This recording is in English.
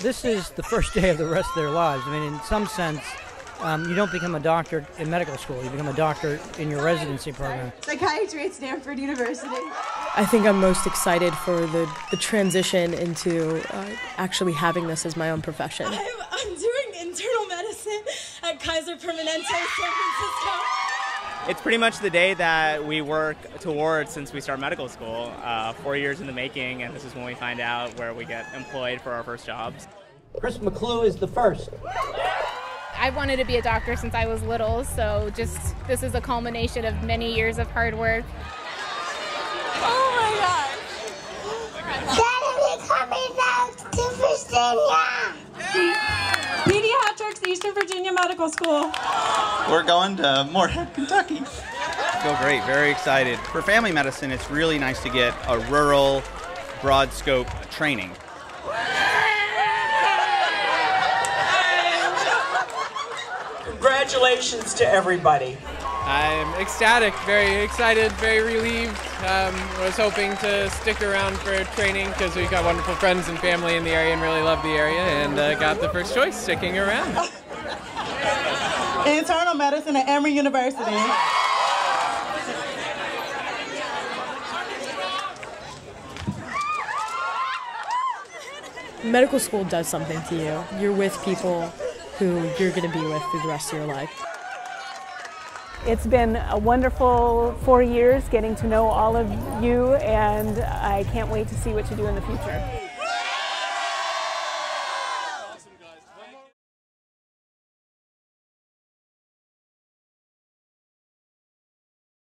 This is the first day of the rest of their lives. I mean, in some sense, you don't become a doctor in medical school. You become a doctor in your residency program. Psychiatry at Stanford University. I think I'm most excited for the transition into actually having this as my own profession. I'm doing internal medicine at Kaiser Permanente, San Francisco. It's pretty much the day that we work towards since we start medical school, 4 years in the making, and this is when we find out where we get employed for our first jobs. Christopher DeClue is the first. I've wanted to be a doctor since I was little, so this is a culmination of many years of hard work. Oh my gosh! Daddy, coming back to Virginia! Pediatrics, Eastern Virginia Medical School. We're going to Moorhead, Kentucky. Feel great, very excited. For family medicine, it's really nice to get a rural, broad scope training. Congratulations to everybody. I'm ecstatic, very excited, very relieved. I was hoping to stick around for training because we've got wonderful friends and family in the area and really love the area, and got the first choice, sticking around. Internal medicine at Emory University. Medical school does something to you. You're with people who you're going to be with through the rest of your life. It's been a wonderful 4 years getting to know all of you, and I can't wait to see what you do in the future.